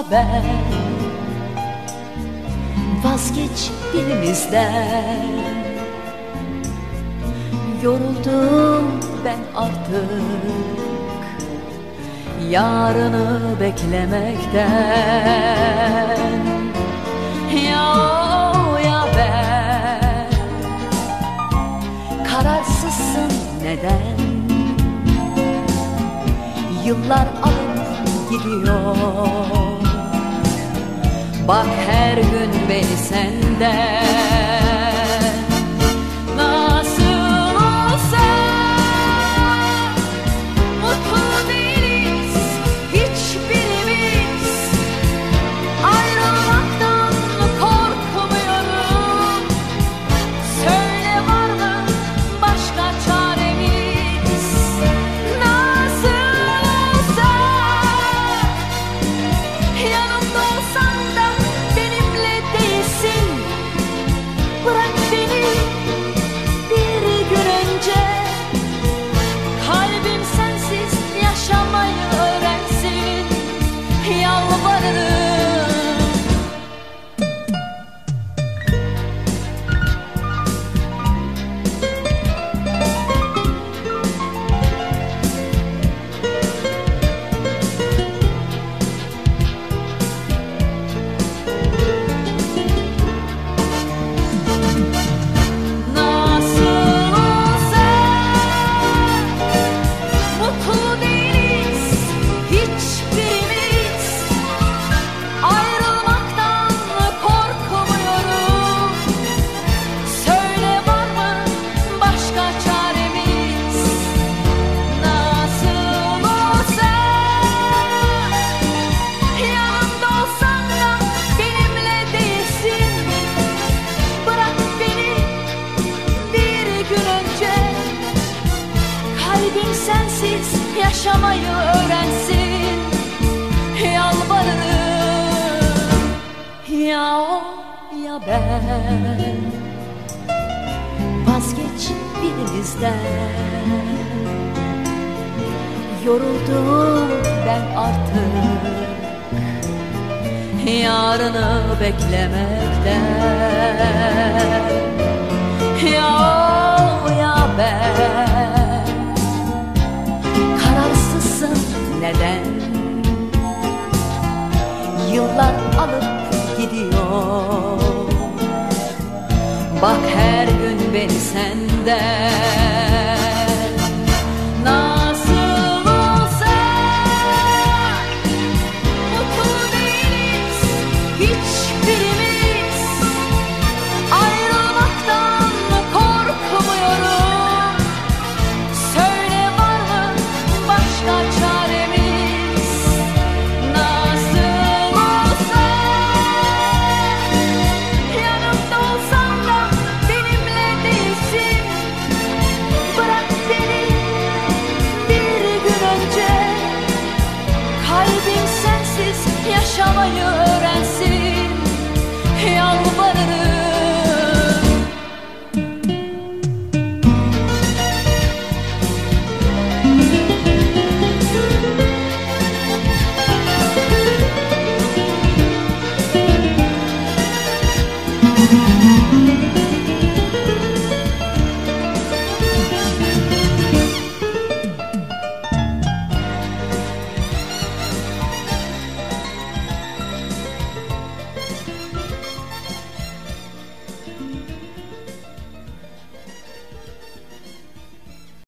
ben. Vazgeç birimizden. Yoruldum ben artık yarını beklemekten. Ya o ya ben, kararsızsın neden? Yıllar alıp gidiyor. Bak her gün beni senden. Nasıl olsa mutlu değiliz hiçbirimiz. Ayrılmaktan korkmuyorum. Söyle var mı başka çaremiz? Nasıl olsa yanımda olsan da benimle değilsin. Bırak beni bir gün önce. Kalbim sensiz yaşamayı öğrensin. Yalvarırım. Nasıl olsa mutlu değiliz hiçbirimiz. Ayrılmaktan korkmuyorum. Söyle var mı başka çaremiz? Nasıl olsa yanımda olsan da benimle değilsin. Bırak beni bir gün önce. Kalbim sensiz yaşamayı öğrensin. Yalvarırım. Ya o ya ben. Vazgeç birimizden. Yoruldum ben artık yarını beklemekten. Ya o ya ben, kararsızsın neden? Yıllar alıp gidiyor. Bak her gün beni senden.